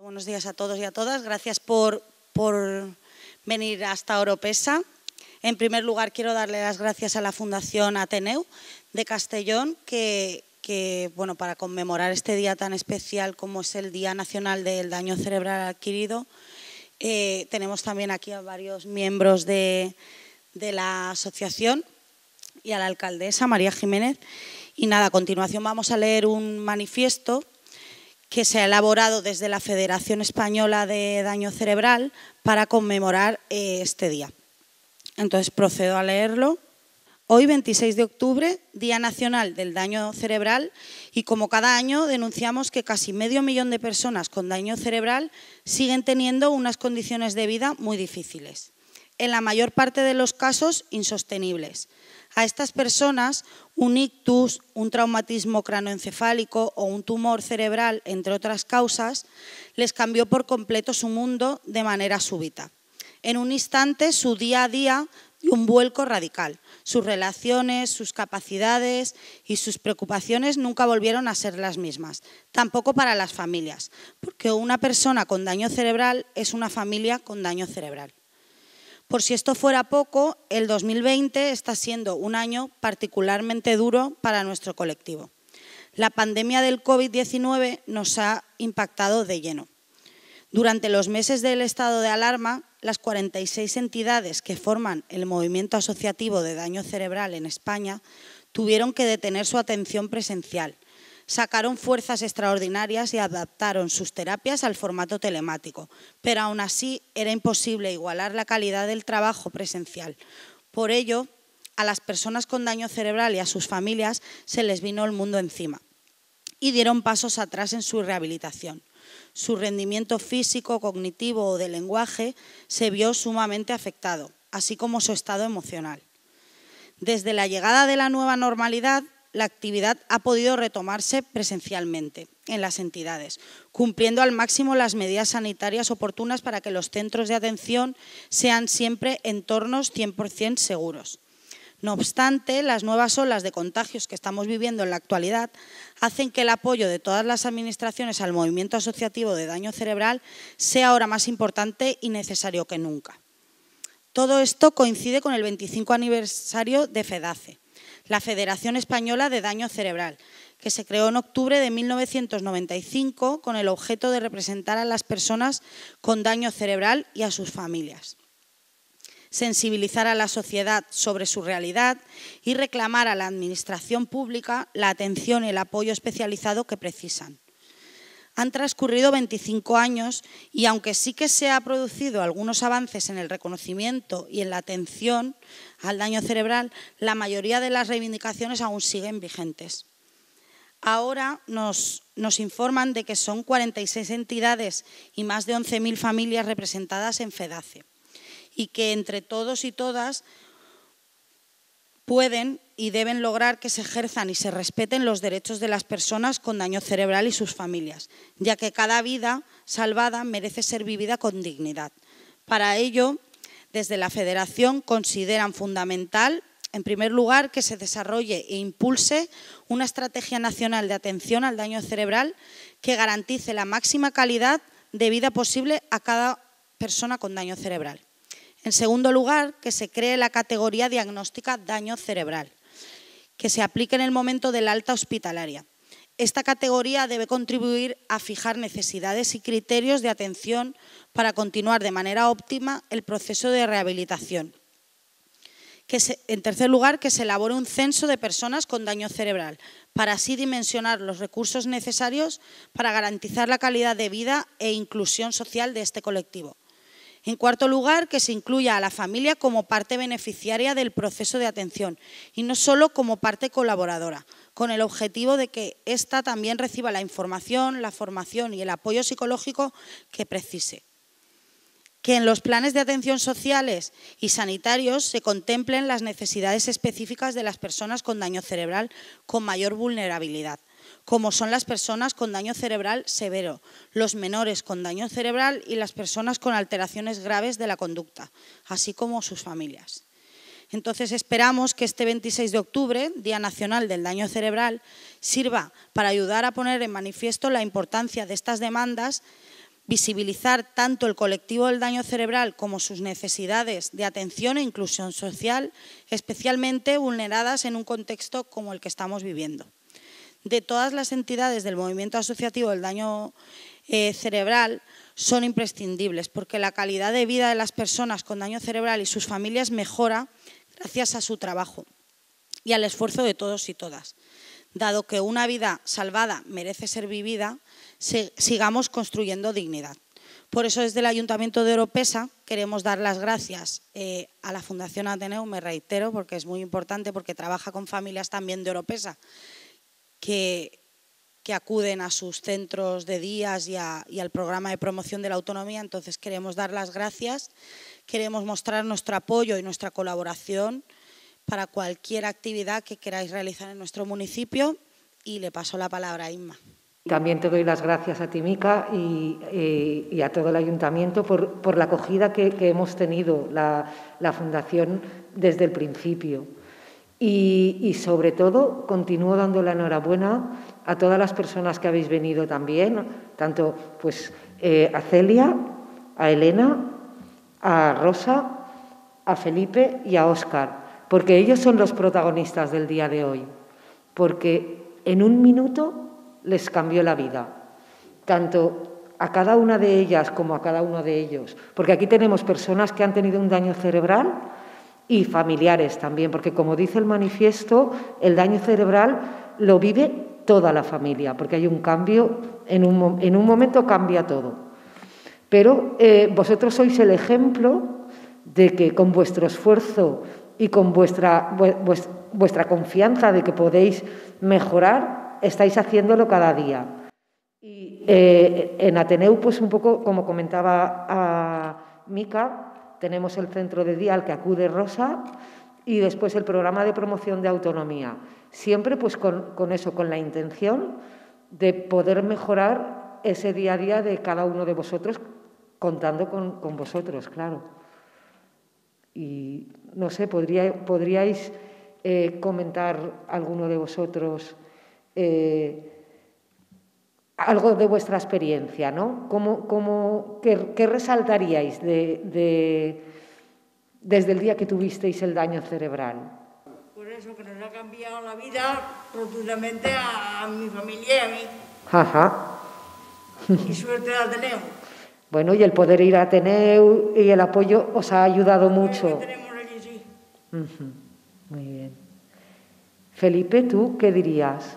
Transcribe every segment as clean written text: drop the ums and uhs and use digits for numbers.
Buenos días a todos y a todas. Gracias por venir hasta Oropesa. En primer lugar, quiero darle las gracias a la Fundación Ateneu de Castellón, que para conmemorar este día tan especial como es el Día Nacional del Daño Cerebral Adquirido, tenemos también aquí a varios miembros de la asociación y a la alcaldesa, María Jiménez. Y nada, a continuación vamos a leer un manifiesto que se ha elaborado desde la Federación Española de Daño Cerebral para conmemorar este día. Entonces procedo a leerlo. Hoy, 26 de octubre, Día Nacional del Daño Cerebral, y como cada año denunciamos que casi medio millón de personas con daño cerebral siguen teniendo unas condiciones de vida muy difíciles, en la mayor parte de los casos insostenibles. A estas personas, un ictus, un traumatismo cranoencefálico o un tumor cerebral, entre otras causas, les cambió por completo su mundo de manera súbita. En un instante, su día a día dio un vuelco radical. Sus relaciones, sus capacidades y sus preocupaciones nunca volvieron a ser las mismas. Tampoco para las familias, porque una persona con daño cerebral es una familia con daño cerebral. Por si esto fuera poco, el 2020 está siendo un año particularmente duro para nuestro colectivo. La pandemia del COVID-19 nos ha impactado de lleno. Durante los meses del estado de alarma, las 46 entidades que forman el movimiento asociativo de daño cerebral en España tuvieron que detener su atención presencial. Sacaron fuerzas extraordinarias y adaptaron sus terapias al formato telemático, pero aún así era imposible igualar la calidad del trabajo presencial. Por ello, a las personas con daño cerebral y a sus familias se les vino el mundo encima y dieron pasos atrás en su rehabilitación. Su rendimiento físico, cognitivo o de lenguaje se vio sumamente afectado, así como su estado emocional. Desde la llegada de la nueva normalidad, la actividad ha podido retomarse presencialmente en las entidades, cumpliendo al máximo las medidas sanitarias oportunas para que los centros de atención sean siempre entornos 100% seguros. No obstante, las nuevas olas de contagios que estamos viviendo en la actualidad hacen que el apoyo de todas las administraciones al movimiento asociativo de daño cerebral sea ahora más importante y necesario que nunca. Todo esto coincide con el 25 aniversario de FEDACE, la Federación Española de Daño Cerebral, que se creó en octubre de 1995 con el objeto de representar a las personas con daño cerebral y a sus familias, sensibilizar a la sociedad sobre su realidad y reclamar a la administración pública la atención y el apoyo especializado que precisan. Han transcurrido 25 años y aunque sí que se han producido algunos avances en el reconocimiento y en la atención al daño cerebral, la mayoría de las reivindicaciones aún siguen vigentes. Ahora nos informan de que son 46 entidades y más de 11.000 familias representadas en FEDACE y que entre todos y todas pueden y deben lograr que se ejerzan y se respeten los derechos de las personas con daño cerebral y sus familias, ya que cada vida salvada merece ser vivida con dignidad. Para ello, desde la Federación consideran fundamental, en primer lugar, que se desarrolle e impulse una estrategia nacional de atención al daño cerebral que garantice la máxima calidad de vida posible a cada persona con daño cerebral. En segundo lugar, que se cree la categoría diagnóstica daño cerebral, que se aplique en el momento del alta hospitalaria. Esta categoría debe contribuir a fijar necesidades y criterios de atención para continuar de manera óptima el proceso de rehabilitación. En tercer lugar, que se elabore un censo de personas con daño cerebral, para así dimensionar los recursos necesarios para garantizar la calidad de vida e inclusión social de este colectivo. En cuarto lugar, que se incluya a la familia como parte beneficiaria del proceso de atención y no solo como parte colaboradora, con el objetivo de que ésta también reciba la información, la formación y el apoyo psicológico que precise. Que en los planes de atención sociales y sanitarios se contemplen las necesidades específicas de las personas con daño cerebral con mayor vulnerabilidad, como son las personas con daño cerebral severo, los menores con daño cerebral y las personas con alteraciones graves de la conducta, así como sus familias. Entonces esperamos que este 26 de octubre, Día Nacional del Daño Cerebral, sirva para ayudar a poner en manifiesto la importancia de estas demandas visibilizar tanto el colectivo del daño cerebral como sus necesidades de atención e inclusión social, especialmente vulneradas en un contexto como el que estamos viviendo. De todas las entidades del movimiento asociativo del daño cerebral son imprescindibles, porque la calidad de vida de las personas con daño cerebral y sus familias mejora gracias a su trabajo y al esfuerzo de todos y todas. Dado que una vida salvada merece ser vivida, sigamos construyendo dignidad. Por eso, desde el Ayuntamiento de Oropesa queremos dar las gracias a la Fundación Ateneu, me reitero, porque es muy importante, porque trabaja con familias también de Oropesa que acuden a sus centros de días y al programa de promoción de la autonomía. Entonces, queremos dar las gracias, queremos mostrar nuestro apoyo y nuestra colaboración para cualquier actividad que queráis realizar en nuestro municipio, y le paso la palabra a Inma. También te doy las gracias a ti, Mica, y a todo el Ayuntamiento por la acogida que hemos tenido la Fundación desde el principio. Y sobre todo, continúo dando la enhorabuena a todas las personas que habéis venido también, tanto pues, a Celia, a Elena, a Rosa, a Felipe y a Óscar, porque ellos son los protagonistas del día de hoy, porque en un minuto les cambió la vida, tanto a cada una de ellas como a cada uno de ellos, porque aquí tenemos personas que han tenido un daño cerebral y familiares también, porque como dice el manifiesto, el daño cerebral lo vive toda la familia, porque hay un cambio, en un momento cambia todo. Pero vosotros sois el ejemplo de que con vuestro esfuerzo y con vuestra confianza de que podéis mejorar, estáis haciéndolo cada día. Y en Ateneu, pues un poco como comentaba a Mica, tenemos el centro de día al que acude Rosa y después el programa de promoción de autonomía. Siempre pues con eso, con la intención de poder mejorar ese día a día de cada uno de vosotros, contando con vosotros, claro. Y no sé, podríais comentar alguno de vosotros algo de vuestra experiencia, ¿no? ¿Qué resaltaríais desde el día que tuvisteis el daño cerebral? Por eso, que nos ha cambiado la vida rotundamente a mi familia y a mí. Ajá. Y suerte al Ateneu. Bueno, y el poder ir a Ateneu y el apoyo os ha ayudado mucho. Que tenemos allí, sí. Muy bien. Felipe, ¿tú qué dirías?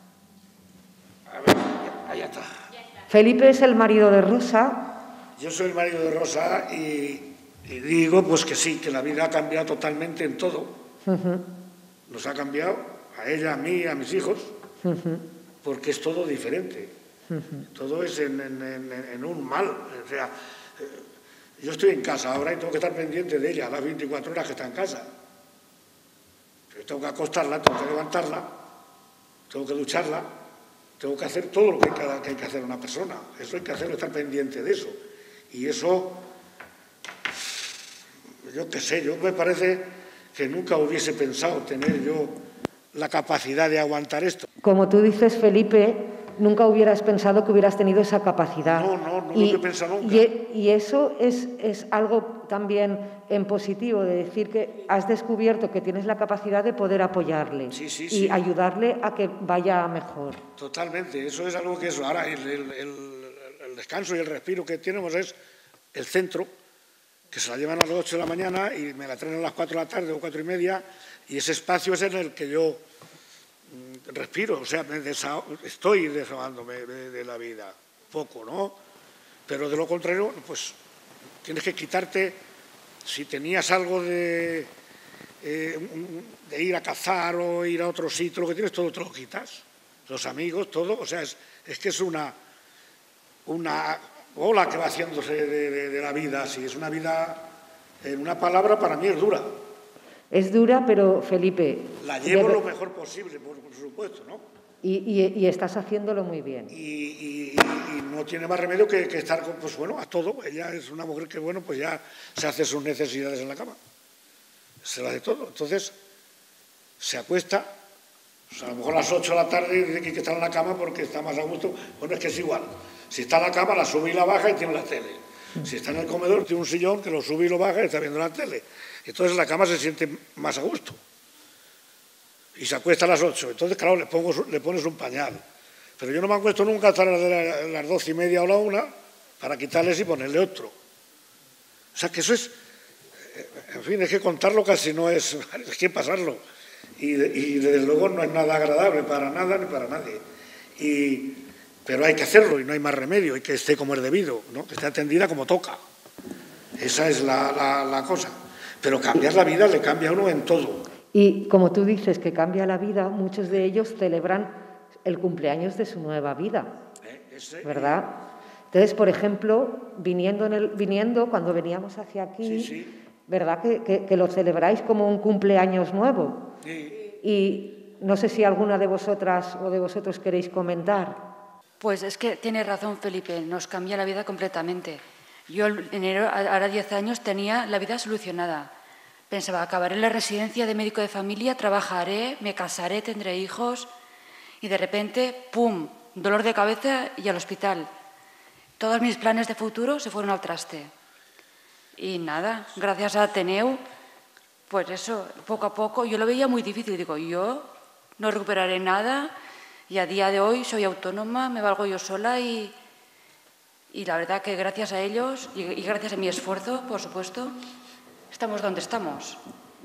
A ver, ahí está. Felipe es el marido de Rosa. Yo soy el marido de Rosa y digo pues que sí, que la vida ha cambiado totalmente en todo. Nos ha cambiado a ella, a mí, a mis hijos, porque es todo diferente. Todo es en un mal. O sea, yo estoy en casa ahora y tengo que estar pendiente de ella a las 24 horas que está en casa. Yo tengo que acostarla, tengo que levantarla, tengo que ducharla, tengo que hacer todo lo que hay que hacer una persona. Eso hay que hacerlo, estar pendiente de eso. Y eso, yo qué sé, yo me parece que nunca hubiese pensado tener yo la capacidad de aguantar esto. Como tú dices, Felipe, nunca hubieras pensado que hubieras tenido esa capacidad. No lo he pensado nunca. Y eso es algo también en positivo, de decir que has descubierto que tienes la capacidad de poder apoyarle y ayudarle a que vaya mejor. Totalmente, eso es algo que es. Ahora el descanso y el respiro que tenemos es el centro, que se la llevan a las 8 de la mañana y me la traen a las 4 de la tarde o 4 y media, y ese espacio es en el que yo respiro, o sea, estoy desahogándome de la vida, poco, ¿no? Pero de lo contrario, pues tienes que quitarte, si tenías algo de ir a cazar o ir a otro sitio, lo que tienes, todo te lo quitas, los amigos, todo, o sea, es que es una ola que va haciéndose de la vida, así, es una vida, en una palabra, para mí es dura. Es dura, pero Felipe... La llevo lo mejor posible, por supuesto, ¿no? Y estás haciéndolo muy bien. Y no tiene más remedio que estar, pues bueno, a todo. Ella es una mujer que, bueno, pues ya se hace sus necesidades en la cama. Se la hace todo. Entonces, se acuesta, o sea, a lo mejor a las 8 de la tarde dice que está en la cama porque está más a gusto. Bueno, es que es igual. Si está en la cama, la sube y la baja y tiene la tele. Si está en el comedor, tiene un sillón que lo sube y lo baja y está viendo la tele. Entonces en la cama se siente más a gusto. Y se acuesta a las 8. Entonces, claro, le pones un pañal. Pero yo no me acuesto nunca hasta las 12:30 o la 1 para quitarles y ponerle otro. O sea, que eso es... En fin, es que contarlo casi no es... Es que pasarlo. Y desde luego no es nada agradable para nada ni para nadie. Pero hay que hacerlo y no hay más remedio. Y que esté como es debido, ¿no? Que esté atendida como toca. Esa es la cosa. Pero cambiar la vida le cambia a uno en todo. Y como tú dices que cambia la vida, muchos de ellos celebran el cumpleaños de su nueva vida, ¿verdad? Entonces, por ejemplo, viniendo cuando veníamos hacia aquí, sí. ¿Verdad? Que lo celebráis como un cumpleaños nuevo. Sí. Y no sé si alguna de vosotras o de vosotros queréis comentar. Pues es que tiene razón Felipe, nos cambia la vida completamente. Yo en enero, ahora 10 años, tenía la vida solucionada. Pensaba, acabaré en la residencia de médico de familia, trabajaré, me casaré, tendré hijos y de repente, ¡pum!, dolor de cabeza y al hospital. Todos mis planes de futuro se fueron al traste. Y nada, gracias a Ateneu, pues eso, poco a poco, yo lo veía muy difícil. Digo, yo no recuperaré nada y a día de hoy soy autónoma, me valgo yo sola y la verdad que gracias a ellos y gracias a mi esfuerzo, por supuesto, estamos donde estamos.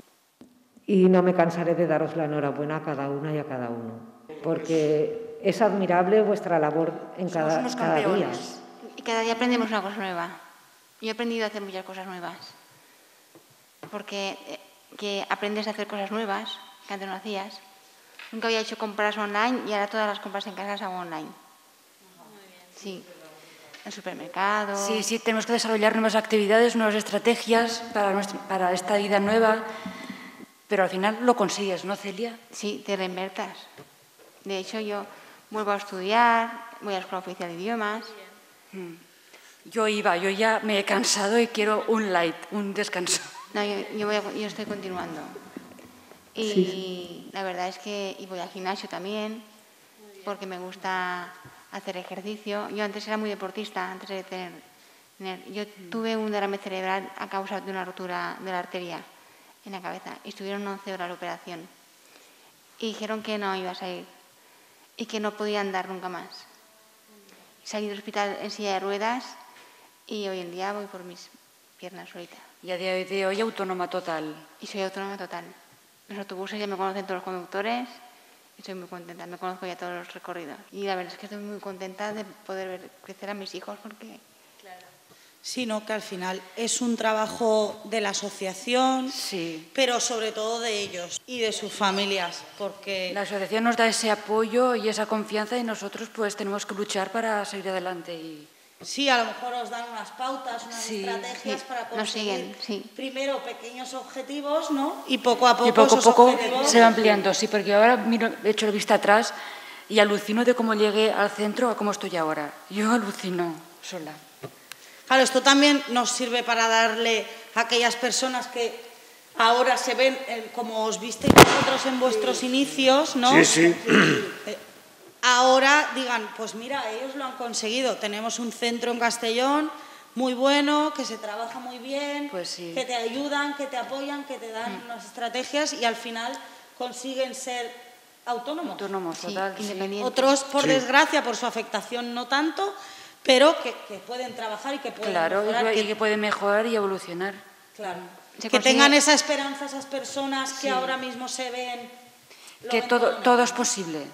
Y no me cansaré de daros la enhorabuena a cada una y a cada uno, porque es admirable vuestra labor en cada día. Y cada día aprendemos una cosa nueva. Yo he aprendido a hacer muchas cosas nuevas, porque que aprendes a hacer cosas nuevas que antes no hacías. Nunca había hecho compras online y ahora todas las compras en casa las hago online. Sí. El supermercado. Sí, tenemos que desarrollar nuevas actividades, nuevas estrategias para esta vida nueva, pero al final lo consigues, ¿no, Celia? Sí, te reinvertas. De hecho, yo vuelvo a estudiar, voy a la Escuela Oficial de Idiomas. Yo ya me he cansado y quiero un light, un descanso. No, yo estoy continuando. Y la verdad es que voy al gimnasio también, porque me gusta hacer ejercicio. Yo antes era muy deportista, antes de yo tuve un derrame cerebral a causa de una rotura de la arteria en la cabeza y estuvieron 11 horas de operación y dijeron que no iba a salir y que no podía andar nunca más. Salí del hospital en silla de ruedas y hoy en día voy por mis piernas solitas. Y a día de hoy autónoma total. Y soy autónoma total. Los autobuses ya me conocen todos los conductores. Estoy muy contenta, me conozco ya todos los recorridos. Y la verdad es que estoy muy contenta de poder ver crecer a mis hijos porque... Claro. Sí, no, que al final es un trabajo de la asociación, sí, pero sobre todo de ellos y de sus familias, porque... La asociación nos da ese apoyo y esa confianza y nosotros pues tenemos que luchar para seguir adelante. Sí, a lo mejor os dan unas pautas, unas estrategias para conseguir primero pequeños objetivos, ¿no? Y poco a poco se va ampliando, sí, porque ahora he hecho la vista atrás y alucino de cómo llegué al centro a cómo estoy ahora. Yo alucino sola. Claro, esto también nos sirve para darle a aquellas personas que ahora se ven como os visteis vosotros en vuestros inicios, ¿no? Sí. Ahora digan, pues mira, ellos lo han conseguido. Tenemos un centro en Castellón muy bueno, que se trabaja muy bien, pues sí, que te ayudan, que te apoyan, que te dan unas estrategias y al final consiguen ser autónomos. Autónomos, total. Independientes. Otros, por desgracia, por su afectación no tanto, pero que pueden trabajar y que pueden mejorar. Y que pueden mejorar y evolucionar. Claro. Que tengan esa esperanza esas personas que ahora mismo se ven... Que todo es posible.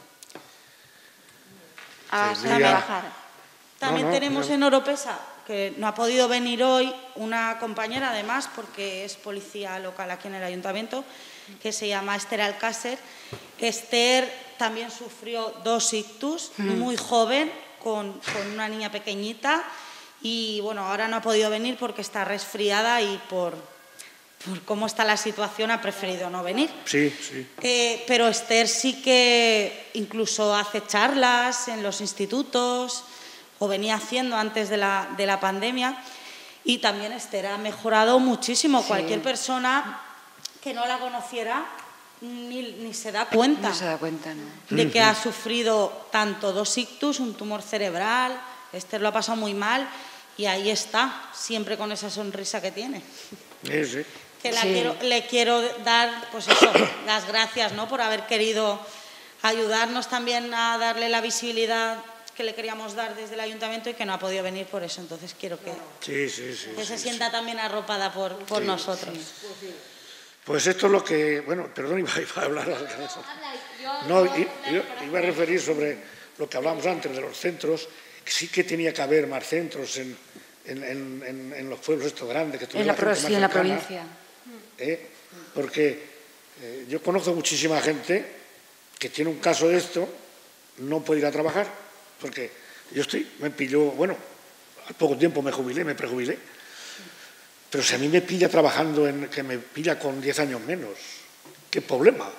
También tenemos en Oropesa, que no ha podido venir hoy, una compañera además, porque es policía local aquí en el ayuntamiento, que se llama Esther Alcácer. Esther también sufrió 2 ictus, muy joven, con una niña pequeñita, y bueno, ahora no ha podido venir porque está resfriada y por cómo está la situación ha preferido no venir. Sí. Pero Esther sí que incluso hace charlas en los institutos, o venía haciendo antes de la pandemia, y también Esther ha mejorado muchísimo. Cualquier persona que no la conociera ni se da cuenta, no. De que ha sufrido tanto 2 ictus, un tumor cerebral, Esther lo ha pasado muy mal y ahí está, siempre con esa sonrisa que tiene. Sí, sí. Que le quiero dar, pues eso, las gracias, ¿no?, por haber querido ayudarnos también a darle la visibilidad que le queríamos dar desde el ayuntamiento y que no ha podido venir por eso. Entonces quiero que, se sienta también arropada por nosotros. Pues esto es lo que... Bueno, perdón, iba a hablar. No, iba a referir sobre lo que hablábamos antes de los centros, que sí que tenía que haber más centros en los pueblos estos grandes. Que en la provincia. Porque yo conozco muchísima gente que tiene un caso de esto, no puede ir a trabajar, porque me pilló, bueno, al poco tiempo me prejubilé, pero si a mí me pilla trabajando, que me pilla con 10 años menos, ¿qué problema?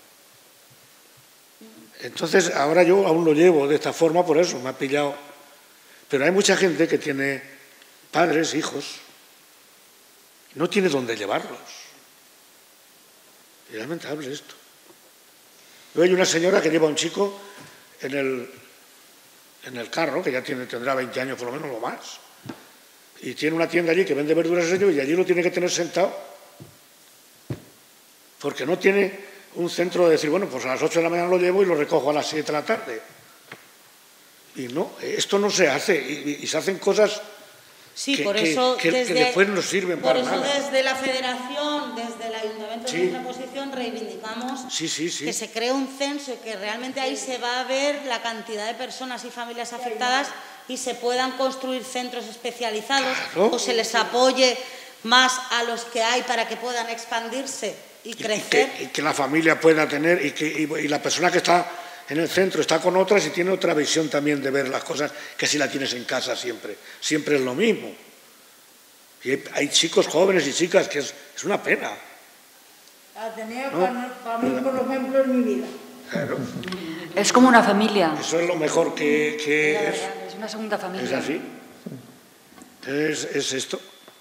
Entonces, ahora yo aún lo llevo de esta forma, por eso me ha pillado. Pero hay mucha gente que tiene padres, hijos, no tiene dónde llevarlos. Es lamentable esto. Luego hay una señora que lleva a un chico en el carro, que ya tendrá 20 años por lo menos o más, y tiene una tienda allí que vende verduras y allí lo tiene que tener sentado, porque no tiene un centro de decir, bueno, pues a las 8 de la mañana lo llevo y lo recojo a las 7 de la tarde. Y no, esto no se hace, y se hacen cosas... Sí, que después no sirven para nada. Por eso desde la Federación, desde el Ayuntamiento de nuestra posición, reivindicamos que se cree un censo y que realmente ahí se va a ver la cantidad de personas y familias afectadas y se puedan construir centros especializados o se les apoye más a los que hay para que puedan expandirse y crecer. Y que la familia pueda tener y la persona que está en el centro está con otras y tiene otra visión también de ver las cosas que si la tienes en casa siempre. Siempre es lo mismo. Y hay chicos jóvenes y chicas que es una pena. Ateneo, para mí, por ejemplo, es mi vida. Claro. Es como una familia. Eso es lo mejor que es. Es una segunda familia. Es así. Es esto.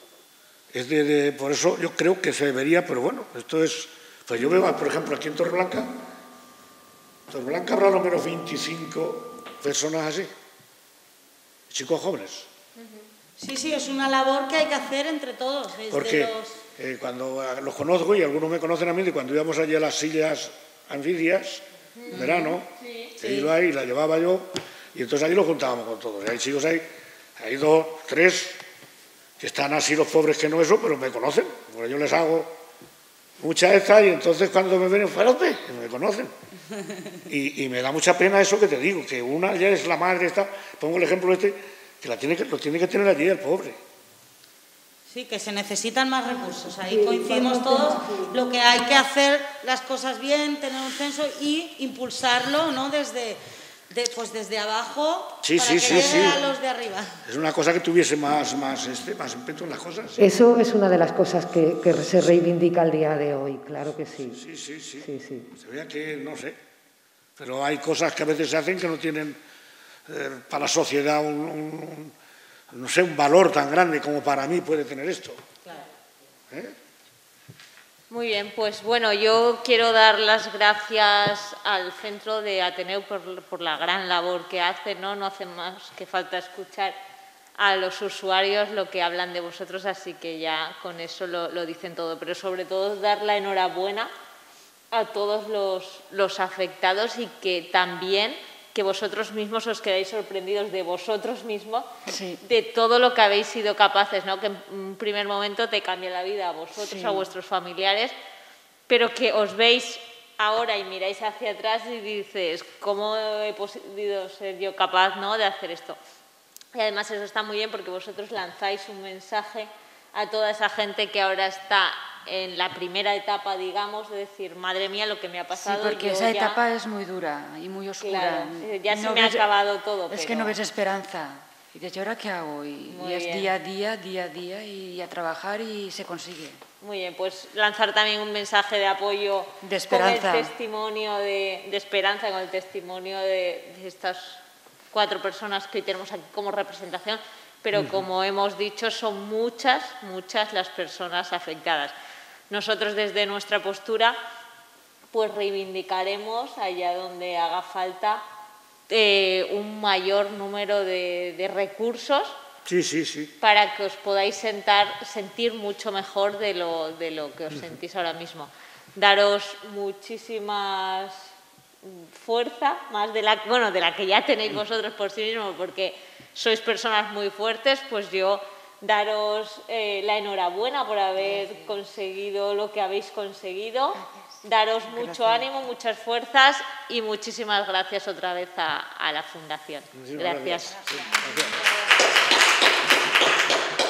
Por eso yo creo que se debería, pero bueno, esto es... Pues yo veo, por ejemplo, aquí en Torreblanca habrá lo menos 25 personas así, chicos jóvenes. Sí, es una labor que hay que hacer entre todos. Porque cuando los conozco, y algunos me conocen a mí, de cuando íbamos allí a las sillas anfibias, en verano, he ido ahí, la llevaba yo, y entonces ahí lo juntábamos con todos. Y hay chicos ahí, hay 2, 3, que están así los pobres que no eso, pero me conocen, porque yo les hago muchas estas y entonces cuando me ven, ¡fuerote!, me conocen. Y me da mucha pena eso que te digo, que una ya es la madre, pongo el ejemplo que lo tiene que tener allí el pobre. Sí, que se necesitan más recursos, ahí coincidimos todos, lo que hay que hacer las cosas bien, tener un censo y impulsarlo, ¿no?, desde abajo para que llegue a los de arriba. Es una cosa que tuviese más ímpetu en las cosas. Eso es una de las cosas que se reivindica al día de hoy, claro que sí. Sí. Se vea que, no sé, pero hay cosas que a veces se hacen que no tienen para la sociedad un valor tan grande como para mí puede tener esto. Claro. Muy bien, pues bueno, yo quiero dar las gracias al Centro de Ateneu por la gran labor que hace, ¿no? No hace más que falta escuchar a los usuarios lo que hablan de vosotros, así que ya con eso lo dicen todo. Pero sobre todo dar la enhorabuena a todos los afectados y que también que vosotros mismos os quedáis sorprendidos de vosotros mismos, de todo lo que habéis sido capaces, ¿no? Que en un primer momento te cambia la vida a vosotros, a vuestros familiares, pero que os veis ahora y miráis hacia atrás y dices, ¿cómo he podido ser yo capaz, ¿no?, de hacer esto? Y además eso está muy bien porque vosotros lanzáis un mensaje a toda esa gente que ahora está en la primera etapa, digamos, de decir, madre mía, lo que me ha pasado. Sí, porque esa etapa es muy dura y muy oscura. Claro, ya se me ha acabado todo. Es que no ves esperanza. Y dices, ¿y ahora qué hago? Y es día a día y a trabajar y se consigue. Muy bien, pues lanzar también un mensaje de apoyo, de esperanza, con el testimonio de esperanza, con el testimonio de estas 4 personas que hoy tenemos aquí como representación, pero como hemos dicho, son muchas las personas afectadas. Nosotros desde nuestra postura pues reivindicaremos allá donde haga falta un mayor número de recursos Sí. para que os podáis sentir mucho mejor de lo que os sentís ahora mismo. Daros muchísimas fuerza, más de la que ya tenéis vosotros por sí mismos, porque sois personas muy fuertes. Pues yo daros la enhorabuena por haber conseguido lo que habéis conseguido. Daros mucho ánimo, muchas fuerzas y muchísimas gracias otra vez a la Fundación. Gracias. Gracias.